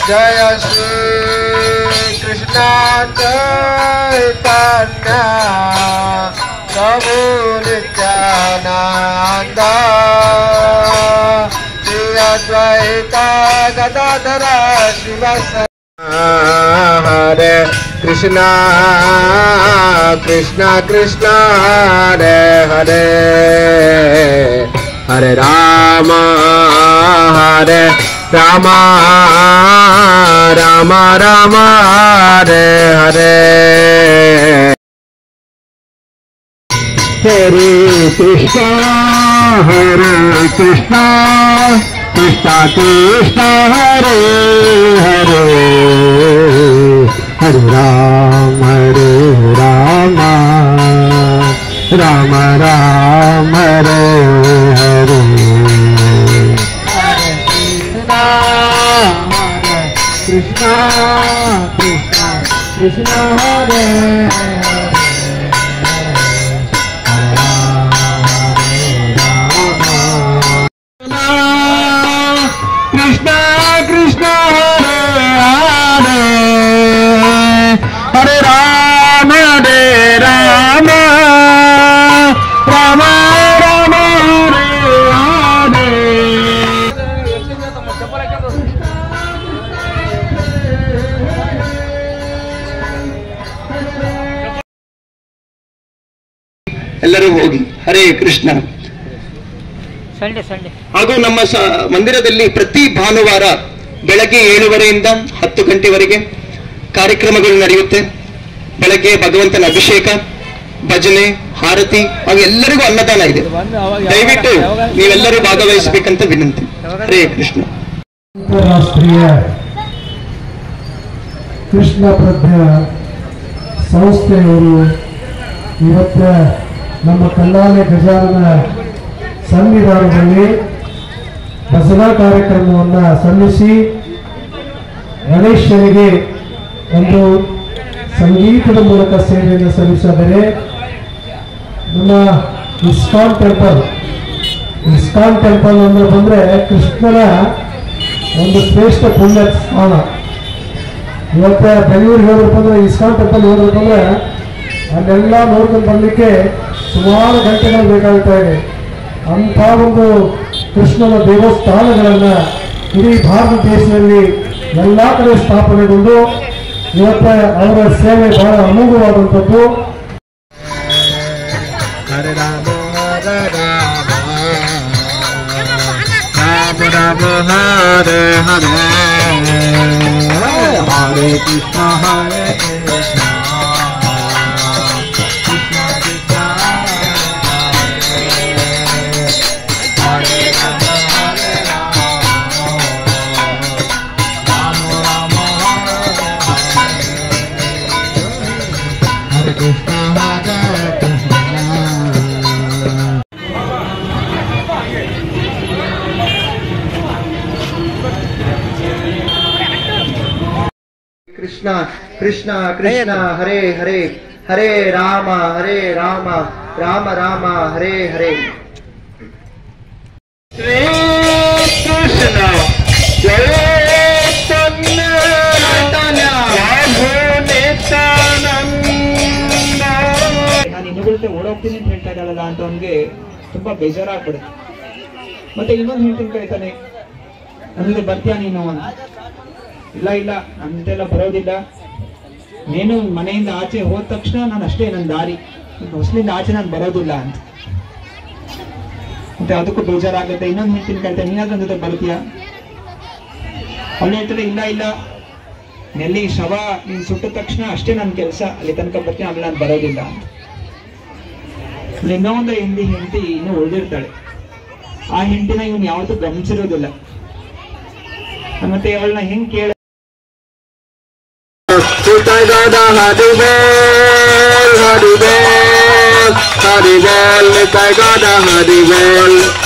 जय श्री कृष्ण चैतन्य प्रभु नित्यानंद श्री अद्वैत गदाधर शिवसर हरे कृष्णा कृष्णा कृष्णा हरे हरे हरे राम राम राम हरे हरे हरे कृष्णा कृष्णा कृष्णा हरे हरे हरे राम राम राम हरे हरे कृष्णा कृष्णा कृष्णा हरे कृष्णा कृष्णा हरे हरे हरे राम राम राम हरे हरे ಎಲ್ಲರೂ ಹೋಗಿ ಹರೇ ಕೃಷ್ಣ. ಹಾಗೂ ನಮ್ಮ ಮಂದಿರದಲ್ಲಿ ಪ್ರತಿ ಭಾನುವಾರ ಬೆಳಗ್ಗೆ 7:30ಯಿಂದ 10 ಗಂಟೆವರೆಗೆ ಕಾರ್ಯಕ್ರಮಗಳು ನಡೆಯುತ್ತೆ. ಬೆಳಗ್ಗೆ ಭಗವಂತನ ಅಭಿಷೇಕ, ಭಜನೆ, ಹಾರತಿ ಹಾಗೂ ಎಲ್ಲರಿಗೂ ಅನ್ನದಾನ ಇದೆ. ದಯವಿಟ್ಟು ನೀವೆಲ್ಲರೂ ಭಾಗವಹಿಸಬೇಕಂತ ವಿನಂತಿ. ಹರೇ ಕೃಷ್ಣ. ಅಂತಾರಾಷ್ಟ್ರೀಯ ಕೃಷ್ಣ ಪ್ರಜ್ಞಾ ಸಂಸ್ಥೆಯವರು ಇವತ್ತ ನಮ್ಮ ಕಲ್ಲಾಲೆ ಗಜಾನನ ಸನ್ನಿಧಾನದಲ್ಲಿ ಭಜನಾ ಕಾರ್ಯಕ್ರಮವನ್ನು ಸಲ್ಲಿಸಿ ಗಣೇಶನಿಗೆ ಒಂದು ಸಂಗೀತದ ಮೂಲಕ ಸೇವೆಯನ್ನು ಸಲ್ಲಿಸಿದರೆ ನಮ್ಮ ಇಸ್ಕಾನ್ ಟೆಂಪಲ್ ಅಂದ್ರೆ ಬಂದ್ರೆ ಕೃಷ್ಣನ ಒಂದು ಶ್ರೇಷ್ಠ ಪುಣ್ಯ ಸ್ಥಾನ. ಇವತ್ತ ಬೆಂಗಳೂರಿಗೆ ಹೋಗ್ಬೇಕಂದ್ರೆ ಇಸ್ಕಾನ್ ಟೆಂಪಲ್ ಹೋಗ್ಬೇಕಂದ್ರೆ ಅಲ್ಲೆಲ್ಲ ನೋಡ್ಕೊಂಡು ಬರಲಿಕ್ಕೆ ಸುಮಾರು ಗಂಟೆಗಳು ಬೇಕಾಗ್ತಾ ಇದೆ. ಅಂಥ ಒಂದು ಕೃಷ್ಣನ ದೇವಸ್ಥಾನಗಳನ್ನು ಇಡೀ ಭಾರತ ದೇಶದಲ್ಲಿ ಎಲ್ಲ ಕಡೆ ಸ್ಥಾಪನೆಗೊಂಡು ಇವತ್ತ ಅವರ ಸೇವೆ ಬಹಳ ಅಮೋಘವಾದಂಥದ್ದು. ಹರೆ ರಾಮ ರಾಮ ಹರೆ ಹರೆ ಹರೆ ಕೃಷ್ಣ ಹರೆ कृष्ण कृष्ण कृष्ण हरे हरे हरे राम राम राम हरे हरे श्री कृष्ण चैतन्य ನಾನು ಇನ್ನೊಬ್ಬರ ಓಡೋಗ್ತೀನಿ ಅಂತ ಹೇಳ್ತಾ ಇದ್ದಾಳಲ್ಲ ಅಂತ ಅವನಿಗೆ ತುಂಬಾ ಬೇಜಾರಾಗ್ಬಿಡುತ್ತೆ. ಮತ್ತೆ ಇನ್ನೊಂದು ಹೆಂಡತಿನ ಕರೀತಾನೆ, ನನ್ನ ಬರ್ತೀಯ ನೀನು ಅಂತ. ಇಲ್ಲ ನನ್ನ ಜೊತೆಲ್ಲ ಬರೋದಿಲ್ಲ, ನೀನು ಮನೆಯಿಂದ ಆಚೆ ಹೋದ ತಕ್ಷಣ ನಾನು ಅಷ್ಟೇ ನನ್ನ ದಾರಿ, ಹೊಸಲಿಂದ ಆಚೆ ನಾನು ಬರೋದಿಲ್ಲ ಅಂತ. ಮತ್ತೆ ಅದಕ್ಕೂ ಬೇಜಾರಾಗುತ್ತೆ. ಇನ್ನೊಂದು ಹೆಂಡತಿನ ಕರೀತಾನೆ, ನೀನಾದ್ರೂ ನನ್ನ ಜೊತೆ ಬರ್ತೀಯ? ಅವಳು ಹೇಳ್ತಾರೆ, ಇಲ್ಲ ನೆಲ್ಲಿ ಶವ ನೀನ್ ಸುಟ್ಟ ತಕ್ಷಣ ಅಷ್ಟೇ ನನ್ನ ಕೆಲಸ, ಅಲ್ಲಿ ತನಕ ಬರ್ತೀನಿ, ಆಮೇಲೆ ನಾನು ಬರೋದಿಲ್ಲ ಅಂತ. ಇನ್ನೊಂದು ಹೆಂಡತಿ ಇನ್ನೂ ಉಳಿದಿರ್ತಾಳೆ. ಆ ಹೆಂಡತಿನ ಇವನ್ ಯಾವತ್ತೂ ಗಮನಿಸಿರೋದಿಲ್ಲ. ಮತ್ತೆ ಅವಳನ್ನ ಹೆಂಗ್ ಕೇಳ हरिबोल हरिबोल हरिबोल